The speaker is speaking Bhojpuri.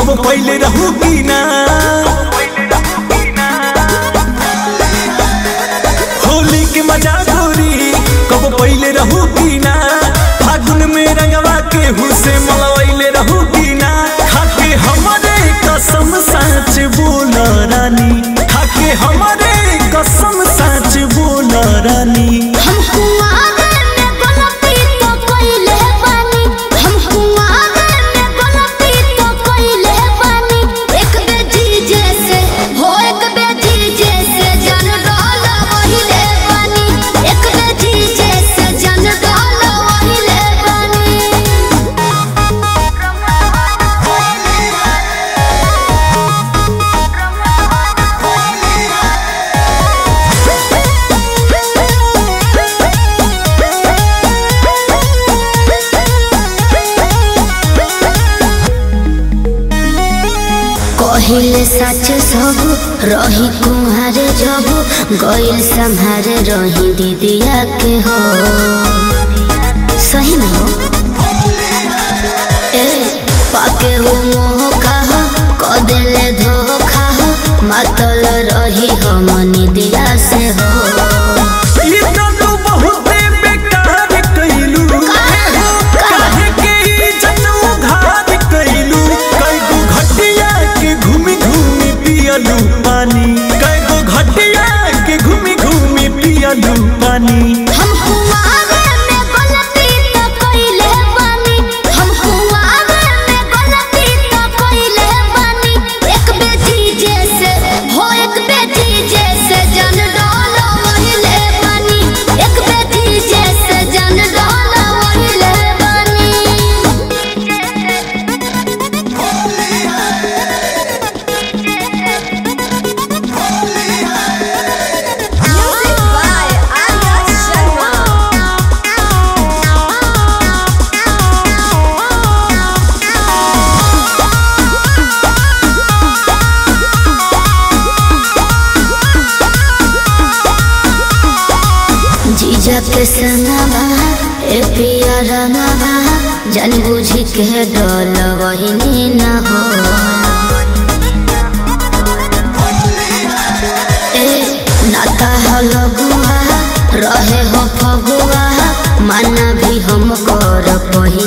कब पहले रहू की ना होली के मजा गोरी कब पहले रहू की ना फागुन में रंगवा के हुसे मलवैले रहू की ना खाके हमारे कसम सच बोल रानी खाके हमारे कसम सच बोल रानी पहले सच सब रही कुम्हारे जब गइल संहारे रही दीदिया के हो सही में हो पाके हो मोह कह कदेले धोखा मतल रही हम निदिया से हो पानी कई गो घटिया के घूमी घूमी पियलू पानी हम कुआरे में गलती तो कइले बानी हम कुआरे में गलती तो कइले बानी एक बेटी जैसे हो एक बेटी जैसे जन डालो वहिले बानी एक बेटी जैसे जन डालो वहिले के संगवा ए पिया रंगवा जान बुझी के डोल वही न हो नाता हो लगुआ रहे हो फगुआ माना भी हम कर पही